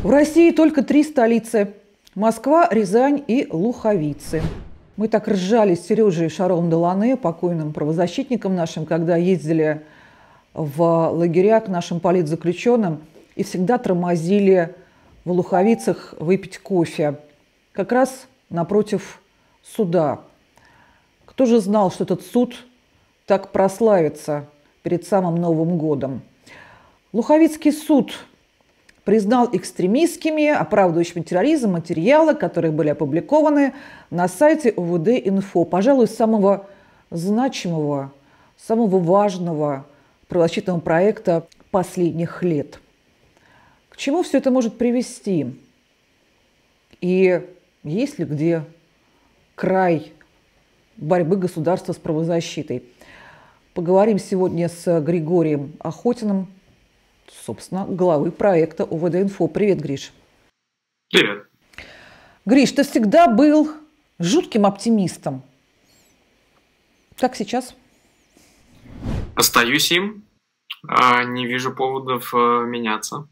В России только 3 столицы – Москва, Рязань и Луховицы. Мы так ржали с Сережей Шаром Делане, покойным правозащитником нашим, когда ездили в лагеря к нашим политзаключенным и всегда тормозили в Луховицах выпить кофе, как раз напротив суда. Кто же знал, что этот суд так прославится перед самым Новым годом? Луховицкий суд признал экстремистскими, оправдывающими терроризм, материалы, которые были опубликованы на сайте УВД-Инфо. Пожалуй, самого значимого, самого важного правозащитного проекта последних лет. К чему все это может привести? И есть ли где край борьбы государства с правозащитой? Поговорим сегодня с Григорием Охотиным, собственно, главы проекта УВД-Инфо. Привет, Гриш. Привет. Гриш, ты всегда был жутким оптимистом. Как сейчас? Остаюсь им. Не вижу поводов меняться.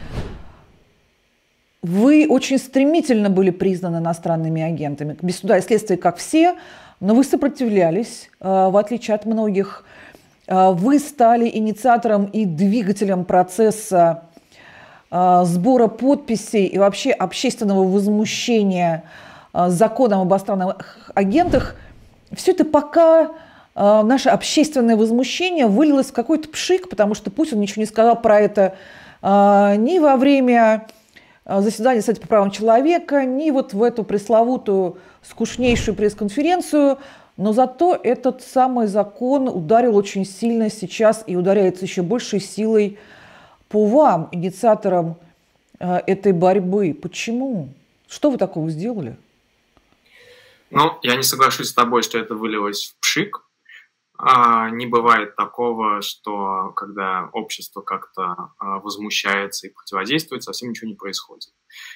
Вы очень стремительно были признаны иностранными агентами. Без суда и следствия, как все, но вы сопротивлялись, в отличие от многих. Вы стали инициатором и двигателем процесса сбора подписей и вообще общественного возмущения законом об иностранных агентах. Все это пока наше общественное возмущение вылилось в какой-то пшик, потому что Путин ничего не сказал про это ни во время заседания Совета по правам человека, ни вот в эту пресловутую скучнейшую пресс-конференцию. Но зато этот самый закон ударил очень сильно сейчас и ударяется еще большей силой по вам, инициаторам этой борьбы. Почему? Что вы такого сделали? Ну, я не соглашусь с тобой, что это вылилось в пшик. Не бывает такого, что когда общество как-то возмущается и противодействует, совсем ничего не происходит.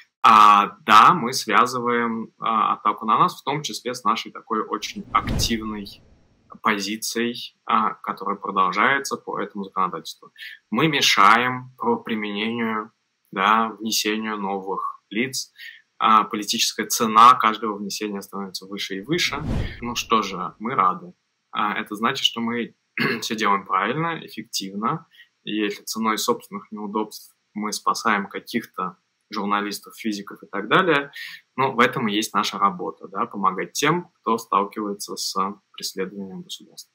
Да, мы связываем атаку на нас, в том числе с нашей такой очень активной позицией, которая продолжается по этому законодательству. Мы мешаем правоприменению, внесению новых лиц. Политическая цена каждого внесения становится выше и выше. Ну что же, мы рады. Это значит, что мы все делаем правильно, эффективно. И если ценой собственных неудобств мы спасаем каких-то журналистов, физиков и так далее, в этом и есть наша работа, помогать тем, кто сталкивается с преследованием государства.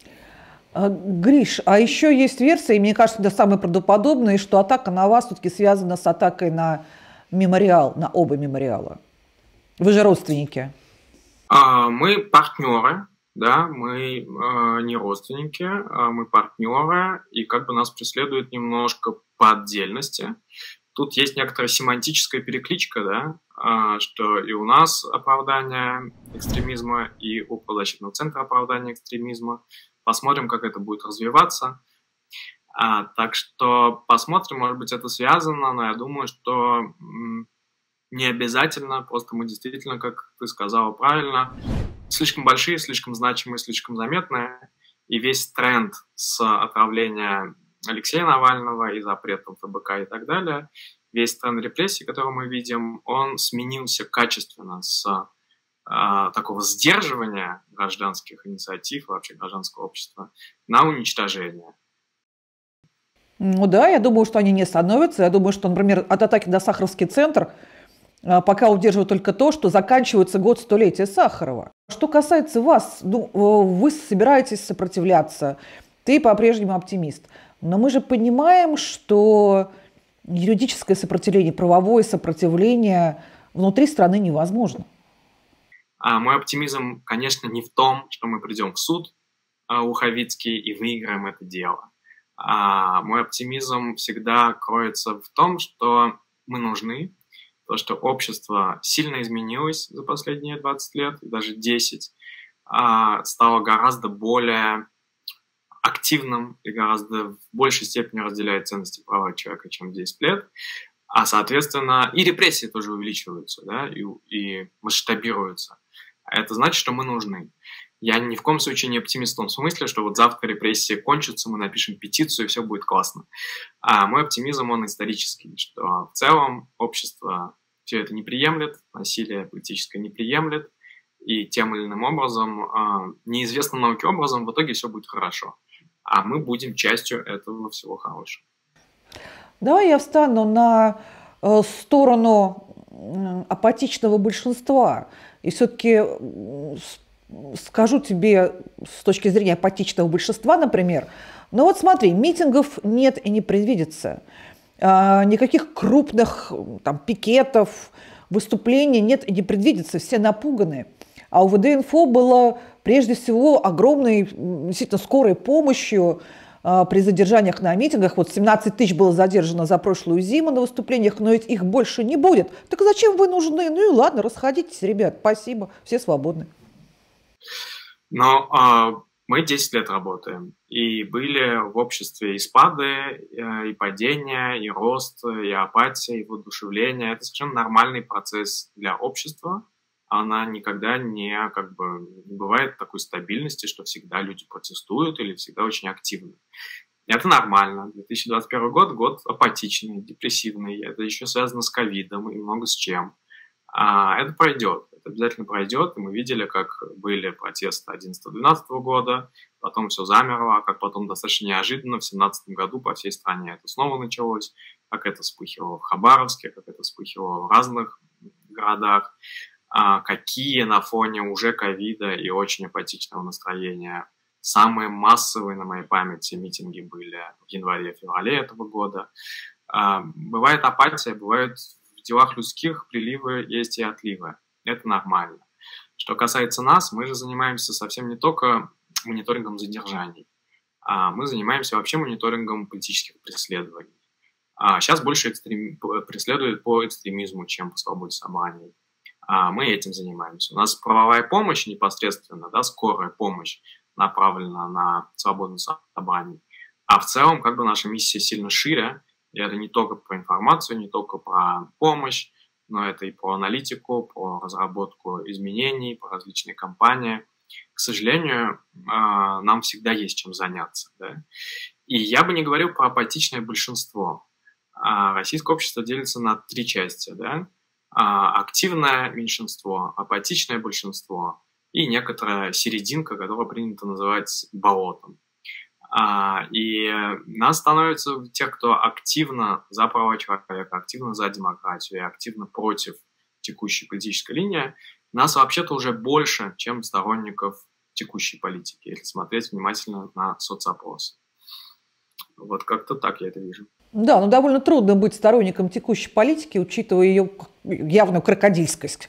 Гриш, а еще есть версия, и мне кажется, это самая правдоподобная, что атака на вас все-таки связана с атакой на мемориал, на оба мемориала. Вы же родственники. Мы партнеры, мы не родственники, мы партнеры, и нас преследуют немножко по отдельности. Тут есть некоторая семантическая перекличка, что и у нас оправдание экстремизма, и у правозащитного центра оправдание экстремизма. Посмотрим, как это будет развиваться. Так что посмотрим, может быть, это связано, но я думаю, что не обязательно, просто мы действительно, как ты сказала правильно, слишком большие, слишком значимые, слишком заметные, и весь тренд с отравления Алексея Навального и запретом ФБК и так далее, весь тренд репрессий, который мы видим, он сменился качественно с такого сдерживания гражданских инициатив, вообще гражданского общества, на уничтожение. Ну да, я думаю, что они не становятся. Я думаю, что, например, от атаки на Сахаровский центр пока удерживают только то, что заканчивается год столетия Сахарова. Что касается вас, вы собираетесь сопротивляться, ты по-прежнему оптимист. Но мы же понимаем, что юридическое сопротивление, правовое сопротивление внутри страны невозможно. Мой оптимизм, конечно, не в том, что мы придем в суд Луховицкий и выиграем это дело. Мой оптимизм всегда кроется в том, что мы нужны, то, что общество сильно изменилось за последние 20 лет, даже 10, стало гораздо более активным и гораздо в большей степени разделяет ценности права человека, чем 10 лет. Соответственно, и репрессии тоже увеличиваются, и масштабируются. Это значит, что мы нужны. Я ни в коем случае не оптимист в том смысле, что вот завтра репрессии кончатся, мы напишем петицию, и все будет классно. А мой оптимизм, он исторический, что в целом общество все это не приемлет, насилие политическое не приемлет, и тем или иным образом, неизвестным науке образом, в итоге все будет хорошо. А мы будем частью этого всего хорошего. Давай я встану на сторону апатичного большинства. И все-таки скажу тебе с точки зрения апатичного большинства, например, ну вот смотри, митингов нет и не предвидится. Никаких крупных там, пикетов, выступлений нет и не предвидится. Все напуганы. А у ВД-инфо было прежде всего огромной, действительно скорой помощью при задержаниях на митингах. Вот 17 тысяч было задержано за прошлую зиму на выступлениях, но ведь их больше не будет. Так зачем вы нужны? Ну и ладно, расходитесь, ребят, спасибо, все свободны. Но мы 10 лет работаем, и были в обществе и спады, и падения, и рост, и апатия, и воодушевление. Это совершенно нормальный процесс для общества. Она никогда не бывает такой стабильности, что всегда люди протестуют или всегда очень активны. Это нормально. 2021 год апатичный, депрессивный. Это еще связано с ковидом и много с чем. Это пройдет. Это обязательно пройдет. И мы видели, как были протесты 2011-2012 года, потом все замерло, как потом достаточно неожиданно в 2017 году по всей стране это снова началось, как это вспыхивало в Хабаровске, как это вспыхивало в разных городах. Какие на фоне уже ковида и очень апатичного настроения самые массовые на моей памяти митинги были в январе-феврале этого года. Бывает апатия, бывает в делах людских приливы есть и отливы. Это нормально. Что касается нас, мы же занимаемся совсем не только мониторингом задержаний, а мы занимаемся вообще мониторингом политических преследований. Сейчас больше преследуют по экстремизму, чем по свободе собраний. Мы этим занимаемся. У нас правовая помощь непосредственно, да, скорая помощь направлена на свободу собраний. А в целом, наша миссия сильно шире. И это не только про информацию, не только про помощь, но это и про аналитику, про разработку изменений, про различные кампании. К сожалению, нам всегда есть чем заняться. Да? И я бы не говорил про апатичное большинство. Российское общество делится на 3 части, да? Активное меньшинство, апатичное большинство и некоторая серединка, которую принято называть болотом. И нас становится тех, кто активно за права человека, активно за демократию и активно против текущей политической линии, нас вообще-то уже больше, чем сторонников текущей политики, если смотреть внимательно на соцопросы. Вот как-то так я это вижу. Да, но довольно трудно быть сторонником текущей политики, учитывая ее явную крокодильскость.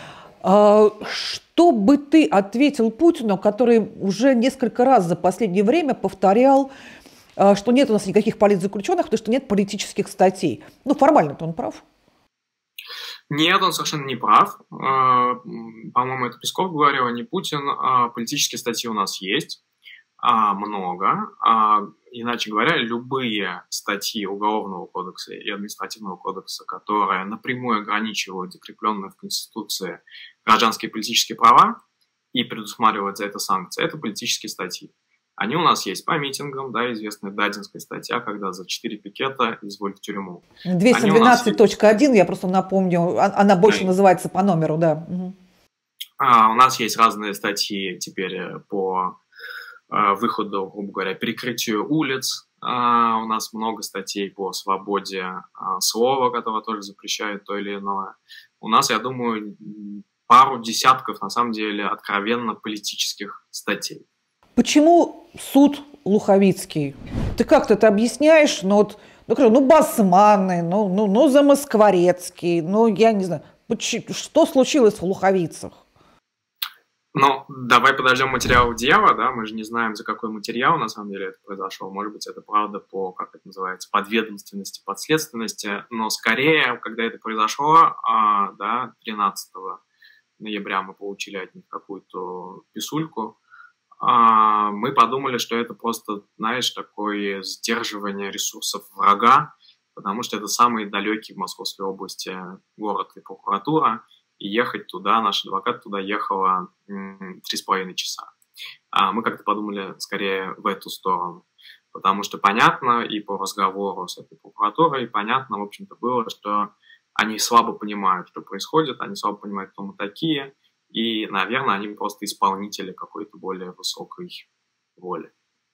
Что бы ты ответил Путину, который уже несколько раз за последнее время повторял, что нет у нас никаких политзаключенных, потому что нет политических статей? Ну, формально-то он прав. Нет, он совершенно не прав. По-моему, это Песков говорил, а не Путин. Политические статьи у нас есть. Много. Иначе говоря, любые статьи Уголовного кодекса и Административного кодекса, которые напрямую ограничивают закрепленные в Конституции гражданские и политические права и предусматривают за это санкции, это политические статьи. Они у нас есть по митингам, да, известная Дадинская статья, когда за 4 пикета изволь в тюрьму. 212.1, я просто напомню, она больше называется по номеру, да. У нас есть разные статьи теперь по выходу, грубо говоря, перекрытию улиц. У нас много статей по свободе слова, которые тоже запрещают то или иное. У нас, я думаю, пару десятков, на самом деле, откровенно политических статей. Почему суд Луховицкий? Ты как-то это объясняешь, ну Басманный, ну Замоскворецкий, я не знаю. Что случилось в Луховицах? Давай подождем материал дела, да, мы же не знаем, за какой материал на самом деле это произошло. Может быть, это правда по, как это называется, подведомственности, подследственности, но скорее, когда это произошло, 13 ноября мы получили от них какую-то писульку, мы подумали, что это просто, знаешь, такое сдерживание ресурсов врага, потому что это самый далекий в Московской области город и прокуратура, и ехать туда, наш адвокат туда ехала 3,5 часа. Мы как-то подумали скорее в эту сторону. Потому что понятно и по разговору с этой прокуратурой, понятно, в общем-то, было, что они слабо понимают, что происходит, они слабо понимают, кто мы такие, и, наверное, они просто исполнители какой-то более высокой воли.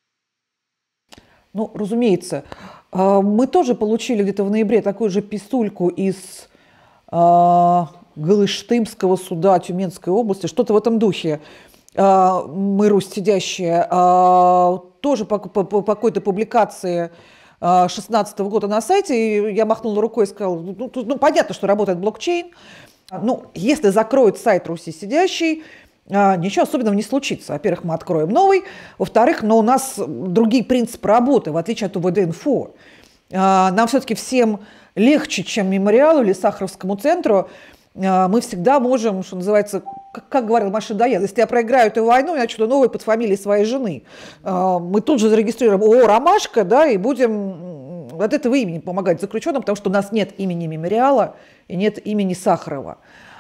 Ну, разумеется. Мы тоже получили где-то в ноябре такую же писульку из Галыштымского суда Тюменской области, что-то в этом духе. Мы, Русь сидящие, тоже по какой-то публикации 2016 года на сайте, и я махнула рукой и сказала, ну, понятно, что работает блокчейн. Ну, если закроют сайт Руси сидящий, ничего особенного не случится. Во-первых, мы откроем новый. Во-вторых, но у нас другие принципы работы, в отличие от УВД-инфо. Нам все-таки всем легче, чем мемориалу или Сахаровскому центру. Мы всегда можем, что называется, как говорил Маша Даян, если я проиграю эту войну, я что-то новое под фамилией своей жены. Мы тут же зарегистрируем ООО «Ромашка», да, и будем от этого имени помогать заключенным, потому что у нас нет имени мемориала и нет имени Сахарова.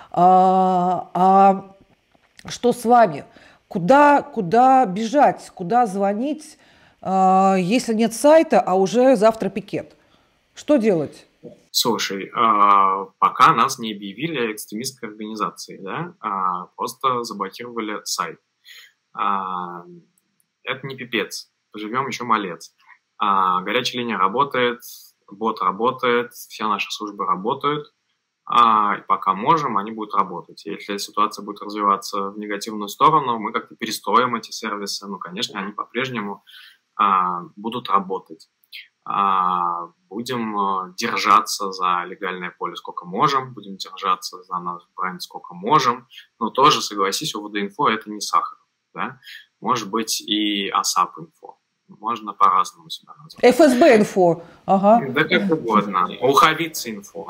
Что с вами? Куда бежать? Куда звонить, если нет сайта, а уже завтра пикет? Что делать? Слушай, пока нас не объявили экстремистской организацией, да, просто заблокировали сайт. Это не пипец, поживем еще малец. Горячая линия работает, бот работает, все наши службы работают. И пока можем, они будут работать. Если ситуация будет развиваться в негативную сторону, мы как-то перестроим эти сервисы. Ну, конечно, они по-прежнему будут работать. Будем держаться за легальное поле сколько можем, будем держаться за наш бренд сколько можем. Но тоже, согласись, УВД-инфо это не Сахаров. Да? Может быть и АСАП-инфо. Можно по-разному себя назвать. ФСБ-инфо. Ага. Да как угодно. Луховица-инфо.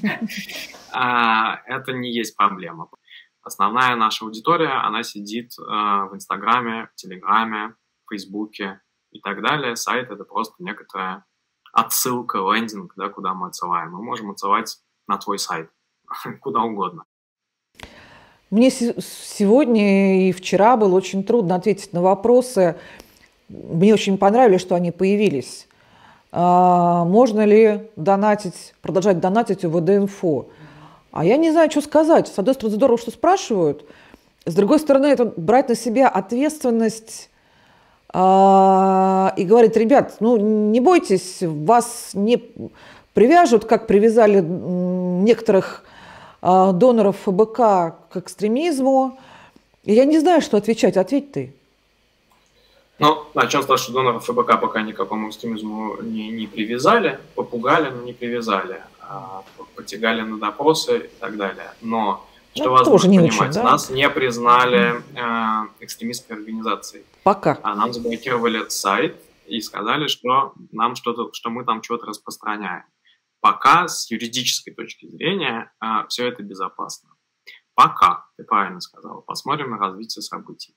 Это не есть проблема. Основная наша аудитория, она сидит в Инстаграме, в Телеграме, в Фейсбуке и так далее. Сайт – это просто некоторая отсылка, лендинг, да, куда мы отсылаем. Мы можем отсылать на твой сайт, куда угодно. Мне сегодня и вчера было очень трудно ответить на вопросы. Мне очень понравилось, что они появились. Можно ли продолжать донатить УВД-инфо? А я не знаю, что сказать. С одной стороны, здорово, что спрашивают. С другой стороны, это брать на себя ответственность и говорить, ребят, ну не бойтесь, вас не привяжут, как привязали некоторых доноров ФБК к экстремизму. И я не знаю, что отвечать. Ответь ты. Ну, начнем с того, что доноров ФБК пока ни к какому экстремизму не привязали, попугали, но не привязали, потягали на допросы и так далее. Но, что важно понимать, очень, да? Нас не признали экстремистской организацией. Пока. Нам заблокировали сайт и сказали, что мы там что-то распространяем. Пока с юридической точки зрения все это безопасно. Пока, ты правильно сказал. Посмотрим на развитие событий.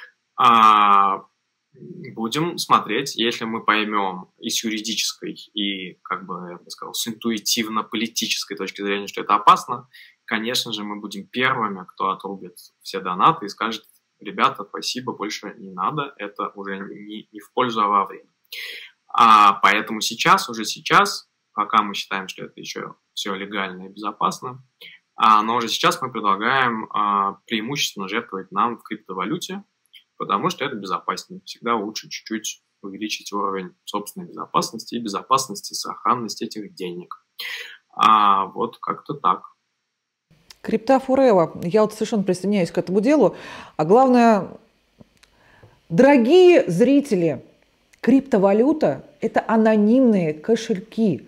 Будем смотреть, если мы поймем и с юридической, и, как бы, я бы сказал, с интуитивно-политической точки зрения, что это опасно, конечно же, мы будем первыми, кто отрубит все донаты и скажет, ребята, спасибо, больше не надо, это уже не в пользу, а во время. Поэтому уже сейчас, пока мы считаем, что это еще все легально и безопасно, но уже сейчас мы предлагаем преимущественно жертвовать нам в криптовалюте, потому что это безопаснее. Всегда лучше чуть-чуть увеличить уровень собственной безопасности и безопасности, сохранности этих денег. Вот как-то так. Крипта forever. Я вот совершенно присоединяюсь к этому делу. А главное, дорогие зрители, криптовалюта – это анонимные кошельки.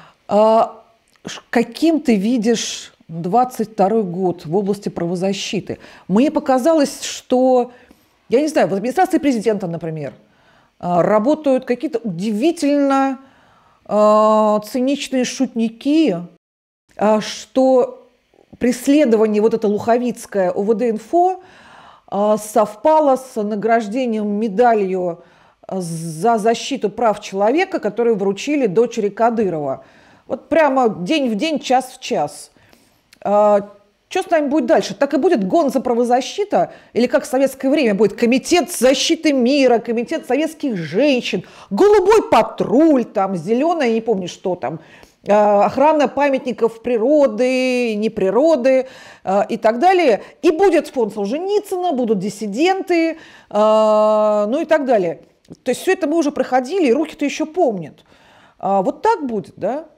Каким ты видишь 22 год в области правозащиты? Мне показалось, что, я не знаю, в администрации президента, например, работают какие-то удивительно циничные шутники, что преследование вот это луховицкое УВД-инфо совпало с награждением медалью за защиту прав человека, которую вручили дочери Кадырова. Вот прямо день в день, час в час. Что с нами будет дальше? Так и будет гонза-правозащита? Или как в советское время будет комитет защиты мира, комитет советских женщин, голубой патруль, там, зеленая, не помню что там, охрана памятников природы, не природы и так далее. И будет фонд Солженицына, будут диссиденты, ну и так далее. То есть все это мы уже проходили, и руки-то еще помнят. Вот так будет, да?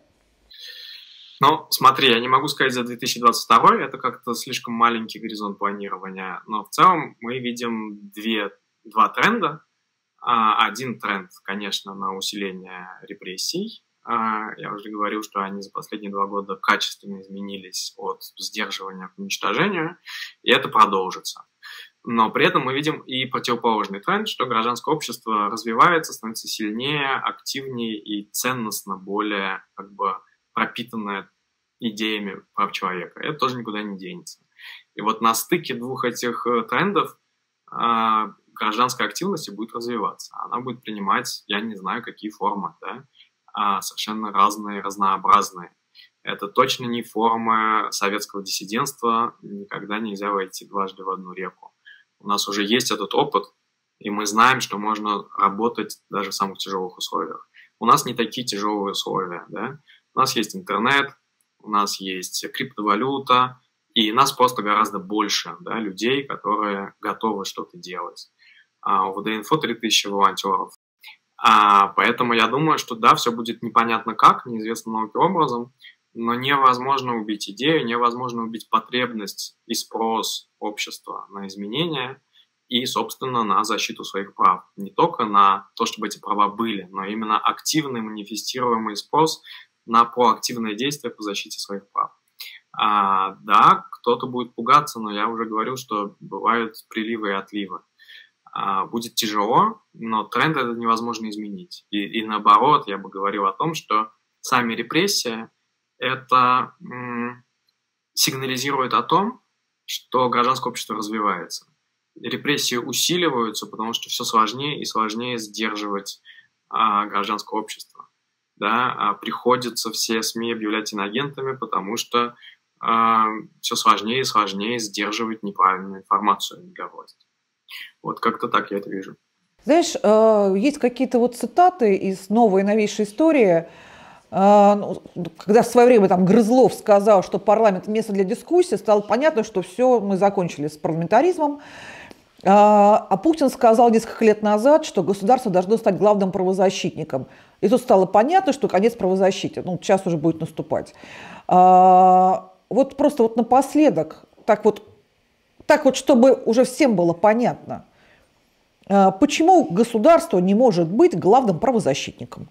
Ну, смотри, я не могу сказать за 2022, это как-то слишком маленький горизонт планирования, но в целом мы видим два тренда. Один тренд, конечно, на усиление репрессий. Я уже говорил, что они за последние 2 года качественно изменились от сдерживания к уничтожению, и это продолжится. Но при этом мы видим и противоположный тренд, что гражданское общество развивается, становится сильнее, активнее и ценностно более пропитанное идеями прав человека. Это тоже никуда не денется. И вот на стыке 2 этих трендов гражданская активность будет развиваться. Она будет принимать, я не знаю, какие формы, да, совершенно разные, разнообразные. Это точно не форма советского диссидентства. Никогда нельзя войти дважды в одну реку. У нас уже есть этот опыт, и мы знаем, что можно работать даже в самых тяжелых условиях. У нас не такие тяжелые условия, да. У нас есть интернет, у нас есть криптовалюта, и нас просто гораздо больше, да, людей, которые готовы что-то делать. У ВД-Инфо 3000 волонтеров. Поэтому я думаю, что да, все будет непонятно как, неизвестным науке образом, но невозможно убить идею, невозможно убить потребность и спрос общества на изменения и, собственно, на защиту своих прав. Не только на то, чтобы эти права были, но именно активный манифестируемый спрос на проактивные действия по защите своих прав. Да, кто-то будет пугаться, но я уже говорил, что бывают приливы и отливы. Будет тяжело, но тренд это невозможно изменить. И наоборот, я бы говорил о том, что сами репрессии это сигнализирует о том, что гражданское общество развивается. Репрессии усиливаются, потому что все сложнее и сложнее сдерживать гражданское общество. Да, приходится все СМИ объявлять иноагентами, потому что все сложнее и сложнее сдерживать неправильную информацию медиавласти. Вот как-то так я это вижу. Знаешь, есть какие-то вот цитаты из новой новейшей истории, когда в свое время там Грызлов сказал, что парламент – место для дискуссии, стало понятно, что все, мы закончили с парламентаризмом. А Путин сказал несколько лет назад, что государство должно стать главным правозащитником. И тут стало понятно, что конец правозащиты. Ну, сейчас уже будет наступать. Вот просто вот напоследок, так вот, чтобы уже всем было понятно, почему государство не может быть главным правозащитником?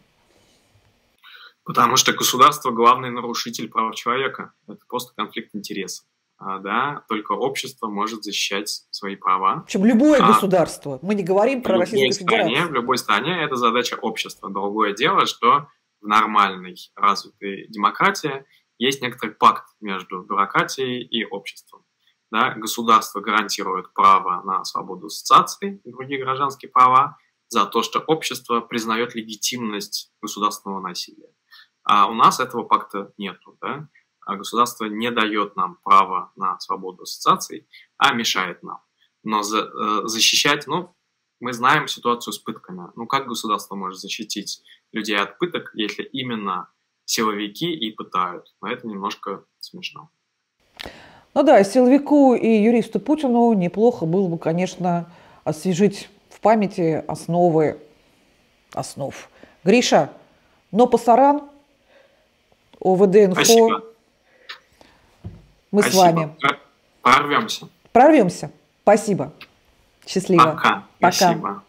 Потому что государство – главный нарушитель прав человека. Это просто конфликт интересов. Да, только общество может защищать свои права. Причем любое государство. Мы не говорим про Российскую Федерацию. В любой стране это задача общества. Другое дело, что в нормальной, развитой демократии есть некоторый пакт между бюрократией и обществом. Да, государство гарантирует право на свободу ассоциаций и другие гражданские права за то, что общество признает легитимность государственного насилия. А у нас этого пакта нету, да? Государство не дает нам право на свободу ассоциаций, а мешает нам. Но защищать, мы знаем ситуацию с пытками. Как государство может защитить людей от пыток, если именно силовики и пытают? Но это немножко смешно. Ну да, силовику и юристу Путину неплохо было бы, конечно, освежить в памяти основ. Гриша, но пасаран, ОВД-Инфо. Спасибо. Мы Спасибо. с вами. Прорвемся. Прорвемся. Спасибо. Счастливо. Пока. Пока. Спасибо.